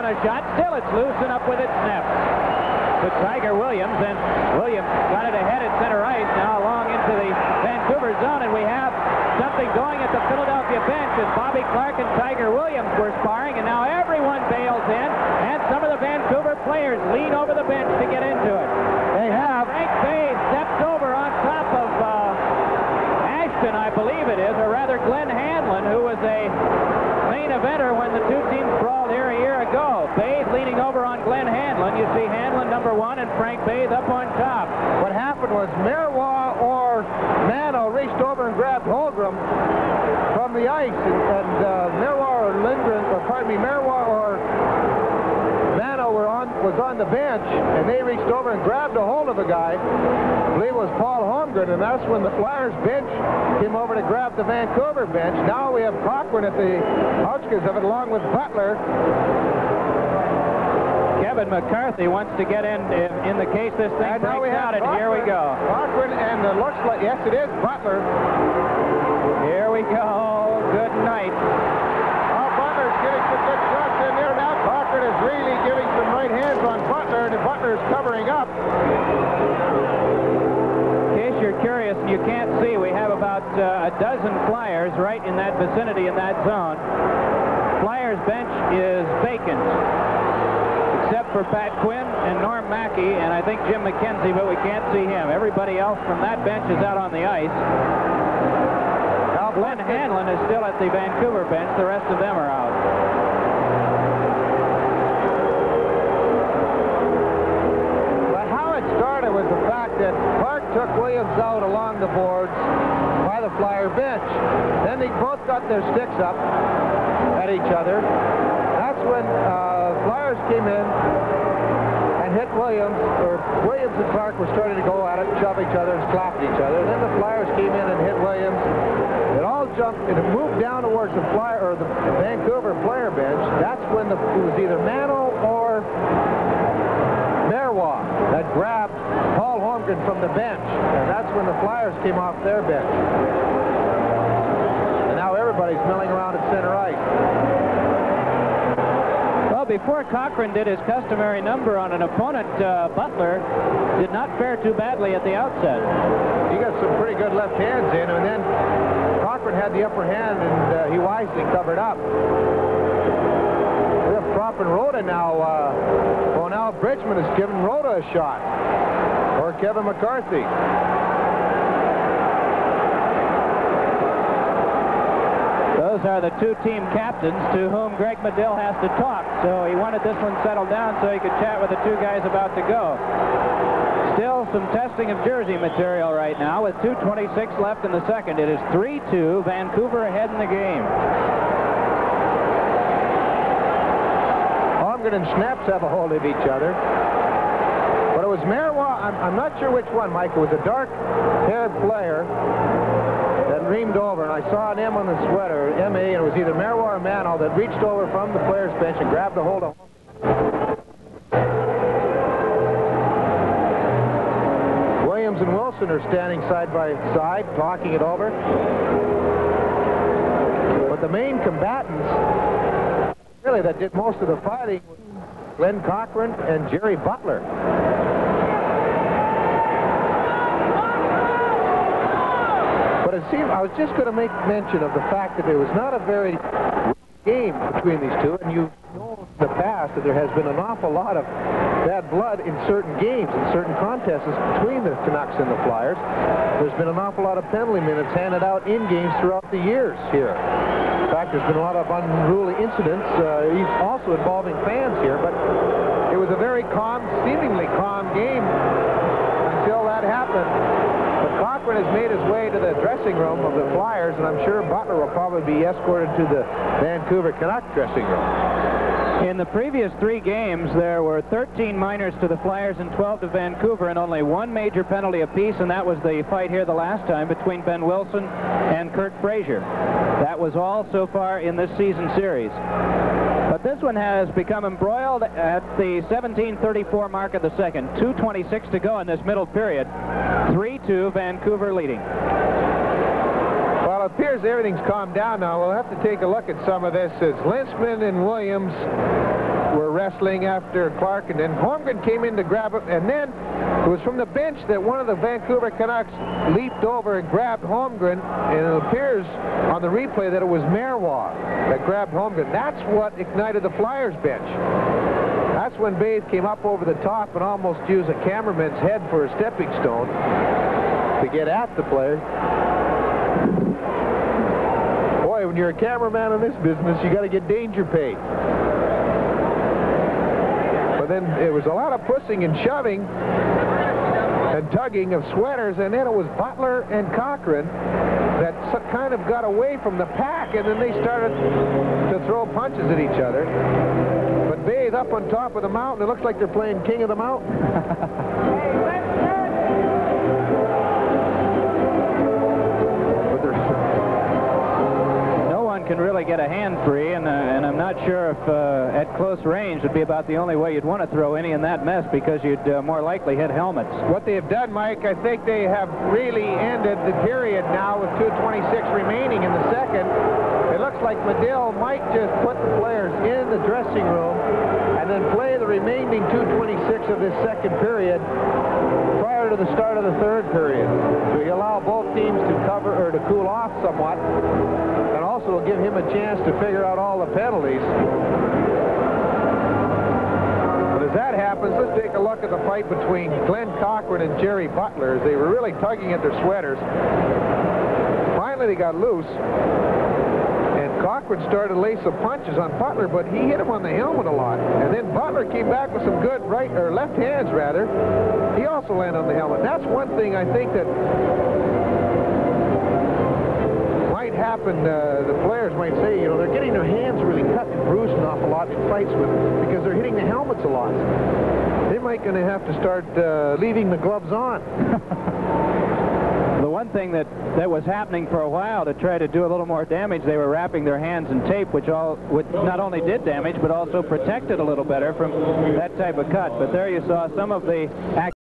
on a shot. Still it's loose and up with it, snapped. To Tiger Williams, and Williams got it ahead at center ice, now along into the Vancouver zone, and we have something going at the Philadelphia bench as Bobby Clarke and Tiger Williams were sparring, and now everyone bails in, and some of the Vancouver players lean over the bench to get into it. They have. Frank Bay steps over on top of Ashton, I believe it is, or rather Glenn Hanlon, who was a main eventer when the two teams brawled here a year ago. Bay's leaning over on Glenn Hanlon. You see Hanlon #1 and Frank Bay up on top. What happened was Marois or Mano reached over and grabbed Holmgren from the ice, and Marois or Lindgren, or pardon me, Marois or Mano was on the bench, and they reached over and grabbed a hold of a guy. I believe it was Paul Holmgren, and that's when the Flyers bench came over to grab the Vancouver bench. Now we have Cochran at the outskirts of it, along with Butler. Kevin McCarthy wants to get in the case this thing breaks out, and here we go. Cochran, and it looks like, yes, it is Butler. Here we go. Good night. Oh, Butler's getting some good shots in there now. Cochran is really giving some right hands on Butler, and Butler's covering up. In case you're curious and you can't see, we have about a dozen Flyers right in that vicinity, in that zone. Flyers bench is vacant, except for Pat Quinn and Norm Mackey, and I think Jim McKenzie, but we can't see him. Everybody else from that bench is out on the ice. Now Glenn Hanlon is still at the Vancouver bench. The rest of them are out. But how it started was the fact that Clarke took Williams out along the boards by the Flyer bench. Then they both got their sticks up at each other. That's when Flyers came in and hit Williams, or Williams and Clarke were starting to go at it, shove each other, and slap each other. And then the Flyers came in and hit Williams. It all jumped, and it moved down towards the the Vancouver player bench. That's when it was either Mano or Marois that grabbed Paul Holmgren from the bench, and that's when the Flyers came off their bench. And now everybody's milling around at center ice. Well, before Cochran did his customary number on an opponent, Butler did not fare too badly at the outset. He got some pretty good left hands in, and then Cochran had the upper hand, and he wisely covered up. We have Propp and Rhoda now. Well, now Bridgman has given Rhoda a shot, or Kevin McCarthy. Those are the two team captains to whom Greg Medill has to talk. So he wanted this one settled down so he could chat with the two guys about to go. Still some testing of jersey material right now with 2:26 left in the second. It is 3-2, Vancouver ahead in the game. Holmgren and Snaps have a hold of each other. But it was Marois, I'm not sure which one, Mike. It was a dark-haired player that reamed over, and I saw an M on the sweater, M-A, and it was either Marois or Mano that reached over from the player's bench and grabbed a hold of him. Williams and Wilson are standing side by side, talking it over. But the main combatants, really, that did most of the fighting, was Glenn Cochran and Jerry Butler. But it seemed, I was just going to make mention of the fact that it was not a very game between these two, and you know in the past that there has been an awful lot of bad blood in certain games, in certain contests between the Canucks and the Flyers. There's been an awful lot of penalty minutes handed out in games throughout the years here. In fact, there's been a lot of unruly incidents, also involving fans here, but it was a very calm, seemingly calm game until that happened. But Cochran has made his way to the dressing room of the Flyers, and I'm sure Butler will probably be escorted to the Vancouver Canucks dressing room. In the previous 3 games, there were 13 minors to the Flyers and 12 to Vancouver, and only 1 major penalty apiece, and that was the fight here the last time between Ben Wilson and Kurt Frazier. That was all so far in this season series. But this one has become embroiled at the 17:34 mark of the second. 2:26 to go in this middle period. 3-2, Vancouver leading. Well, appears everything's calmed down now. We'll have to take a look at some of this as Linsman and Williams were wrestling after Clark, and then Holmgren came in to grab him, and then it was from the bench that one of the Vancouver Canucks leaped over and grabbed Holmgren, and it appears on the replay that it was Marois that grabbed Holmgren. That's what ignited the Flyers bench. That's when Bathe came up over the top and almost used a cameraman's head for a stepping stone to get at the player. Boy, when you're a cameraman in this business, you got to get danger pay. But then it was a lot of pushing and shoving and tugging of sweaters, and then it was Butler and Cochran that kind of got away from the pack, and then they started to throw punches at each other. But Bathe up on top of the mountain, it looks like they're playing King of the Mountain. Can really get a hand free, and I'm not sure if at close range would be about the only way you'd want to throw any in that mess, because you'd more likely hit helmets. What they have done, Mike, I think they have really ended the period now with 2:26 remaining in the second. It looks like Medill might just put the players in the dressing room and then play the remaining 2:26 of this second period prior to the start of the third period. So you allow both teams to cover or to cool off somewhat, and also will give him a chance to figure out all the penalties. But as that happens, let's take a look at the fight between Glenn Cochran and Jerry Butler. They were really tugging at their sweaters. Finally, they got loose, and Cochran started to lay some punches on Butler, but he hit him on the helmet a lot. And then Butler came back with some good right or left hands, rather. He also landed on the helmet. That's one thing I think that happen. The players might say, you know, they're getting their hands really cut and bruised an awful lot in fights because they're hitting the helmets a lot. They might going to have to start leaving the gloves on. The one thing that was happening for a while to try to do a little more damage, they were wrapping their hands in tape, which not only did damage but also protected a little better from that type of cut. But there you saw some of the